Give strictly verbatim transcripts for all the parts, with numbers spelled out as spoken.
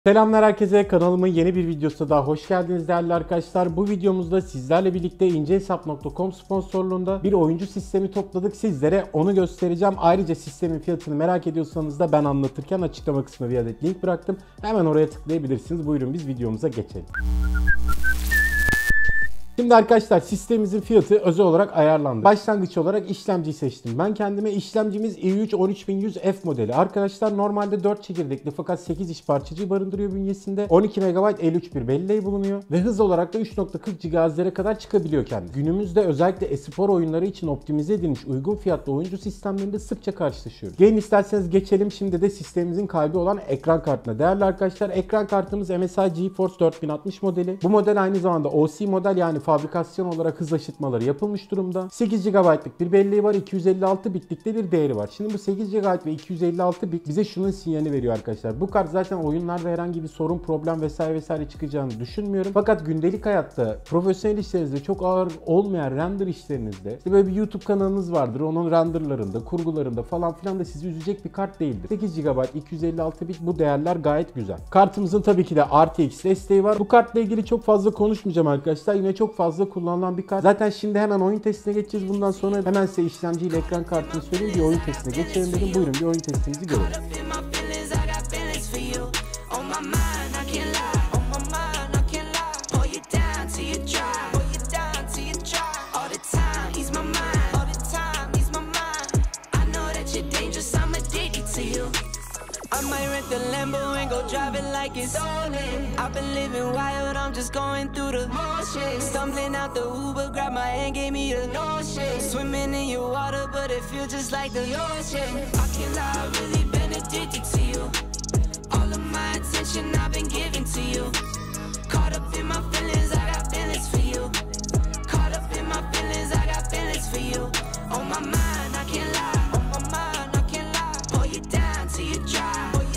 Selamlar herkese, kanalımın yeni bir videosuna daha hoş geldiniz değerli arkadaşlar. Bu videomuzda sizlerle birlikte incehesap nokta com sponsorluğunda bir oyuncu sistemi topladık. Sizlere onu göstereceğim. Ayrıca sistemin fiyatını merak ediyorsanız da ben anlatırken açıklama kısmına bir adet link bıraktım. Hemen oraya tıklayabilirsiniz. Buyurun biz videomuza geçelim. Şimdi arkadaşlar sistemimizin fiyatı özel olarak ayarlandı. Başlangıç olarak işlemciyi seçtim. Ben kendime işlemcimiz i üç on üç bin yüz F modeli. Arkadaşlar normalde dört çekirdekli fakat sekiz iş parçacığı barındırıyor bünyesinde. on iki megabayt elli üç bir belleği bulunuyor. Ve hız olarak da üç nokta kırk gigahertz'lere kadar çıkabiliyor kendisi. Günümüzde özellikle e-spor oyunları için optimize edilmiş uygun fiyatlı oyuncu sistemlerinde sıkça karşılaşıyoruz. Gelin isterseniz geçelim şimdi de sistemimizin kalbi olan ekran kartına. Değerli arkadaşlar ekran kartımız M S I GeForce dört bin altmış modeli. Bu model aynı zamanda O C model yani fabrikasyon olarak hız aşıtmaları yapılmış durumda. sekiz gigabaytlık bir belleği var. iki yüz elli altı bitlik de bir değeri var. Şimdi bu sekiz gigabayt ve iki yüz elli altı bit bize şunun sinyalini veriyor arkadaşlar. Bu kart zaten oyunlarda herhangi bir sorun, problem vesaire vesaire çıkacağını düşünmüyorum. Fakat gündelik hayatta profesyonel işlerinizde çok ağır olmayan render işlerinizde işte böyle bir YouTube kanalınız vardır. Onun renderlarında, kurgularında falan filan da sizi üzecek bir kart değildir. sekiz gigabayt, iki yüz elli altı bit bu değerler gayet güzel. Kartımızın tabii ki de R T X desteği var. Bu kartla ilgili çok fazla konuşmayacağım arkadaşlar. Yine çok fazla kullanılan bir kart. Zaten şimdi hemen oyun testine geçeceğiz. Bundan sonra hemen size işlemciyle ekran kartını söyleyeyim. Bir oyun testine geçelim dedim. Buyurun bir oyun testimizi görelim. I might rent the Lambo and go drive it like it's stolen. I've been living wild, I'm just going through the motions. Stumbling out the Uber, grab my hand, gave me a notion. Swimming in your water, but it feels just like the ocean. I can't lie, I've really been addicted to you. All of my attention I've been giving to you. Caught up in my feelings, I got feelings for you. Caught up in my feelings, I got feelings for you. On my mind, I can't lie. On my mind, I can't lie. Pull you down till you dry.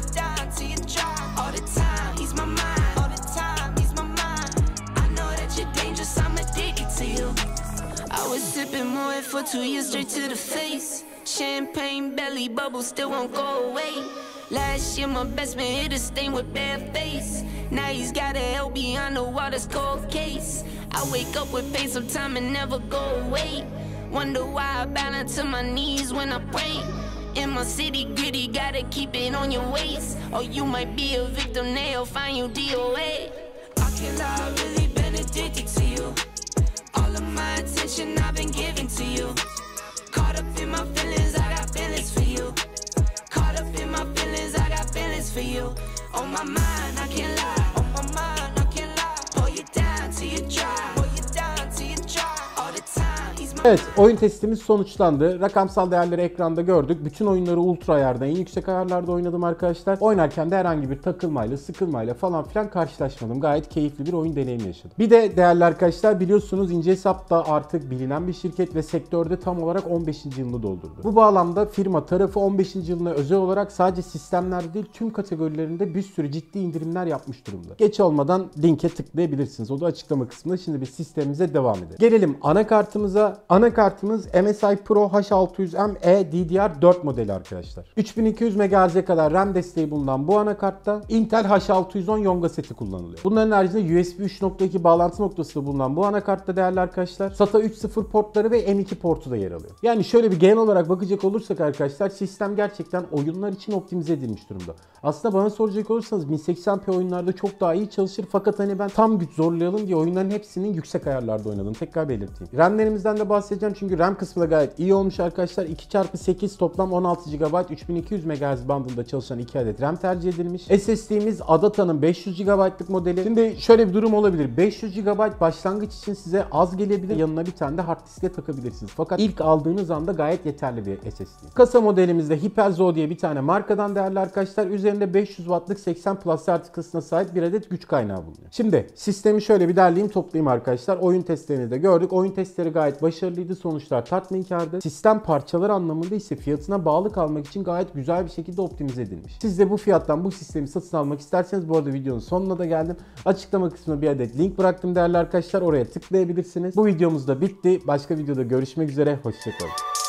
Sipping more for two years straight to the face. Champagne belly bubbles still won't go away. Last year my best man hit a stain with bare face. Now he's got a hell behind the water's cold case. I wake up with pain sometime and never go away. Wonder why I bow down to my knees when I pray. In my city gritty, gotta keep it on your waist. Or you might be a victim, they'll find you D O A. I can't lie, I've really been addicted to you. All of my attention I've been giving to you. Caught up in my feelings, I got feelings for you. Caught up in my feelings, I got feelings for you. On my mind, I can't lie. On my mind, I can't lie. Pull you down till you dry. Pull you down till you dry. All the time, he's my... Evet, oyun testimiz sonuçlandı. Rakamsal değerleri ekranda gördük. Bütün oyunları ultra ayarda, en yüksek ayarlarda oynadım arkadaşlar. Oynarken de herhangi bir takılmayla, sıkılmayla falan filan karşılaşmadım. Gayet keyifli bir oyun deneyimi yaşadım. Bir de değerli arkadaşlar biliyorsunuz incehesap da artık bilinen bir şirket ve sektörde tam olarak on beşinci yılını doldurdu. Bu bağlamda firma tarafı on beşinci yılına özel olarak sadece sistemlerde değil tüm kategorilerinde bir sürü ciddi indirimler yapmış durumda. Geç olmadan linke tıklayabilirsiniz. O da açıklama kısmında. Şimdi biz sistemimize devam edelim. Gelelim anakartımıza. Anakartımız M S I Pro H altı yüz M E D D R dört modeli arkadaşlar. üç bin iki yüz megahertz'e kadar RAM desteği bulunan bu anakartta Intel H altı yüz on Yonga seti kullanılıyor. Bunların haricinde U S B üç nokta iki bağlantı noktası da bulunan bu anakartta değerli arkadaşlar SATA üç nokta sıfır portları ve M iki portu da yer alıyor. Yani şöyle bir genel olarak bakacak olursak arkadaşlar sistem gerçekten oyunlar için optimize edilmiş durumda. Aslında bana soracak olursanız bin seksen p oyunlarda çok daha iyi çalışır fakat hani ben tam güç zorlayalım diye oyunların hepsinin yüksek ayarlarda oynadım. Tekrar belirteyim. RAM'lerimizden de bahsedeceğim çünkü RAM kısmı da gayet iyi olmuş arkadaşlar. iki çarpı sekiz toplam on altı gigabayt üç bin iki yüz megahertz bandında çalışan iki adet RAM tercih edilmiş. S S D'miz Adata'nın beş yüz gigabaytlık modeli. Şimdi şöyle bir durum olabilir. beş yüz gigabayt başlangıç için size az gelebilir. Yanına bir tane de hard diskle takabilirsiniz. Fakat ilk aldığınız anda gayet yeterli bir S S D. Kasa modelimizde Hyper-Z diye bir tane markadan değerli arkadaşlar. Üzerinde beş yüz wattlık seksen plus sertifikasına sahip bir adet güç kaynağı bulunuyor. Şimdi sistemi şöyle bir derleyeyim toplayayım arkadaşlar. Oyun testlerini de gördük. Oyun testleri gayet başarılıydı. Sonuçlar tatminkardı. Sistem parçaları anlamında ise fiyatına bağlı kalmak için gayet güzel bir şekilde optimize edilmiş. Siz de bu fiyattan bu sistemi satın almak isterseniz bu arada videonun sonuna da geldim. Açıklama kısmına bir adet link bıraktım değerli arkadaşlar. Oraya tıklayabilirsiniz. Bu videomuz da bitti. Başka videoda görüşmek üzere. Hoşçakalın.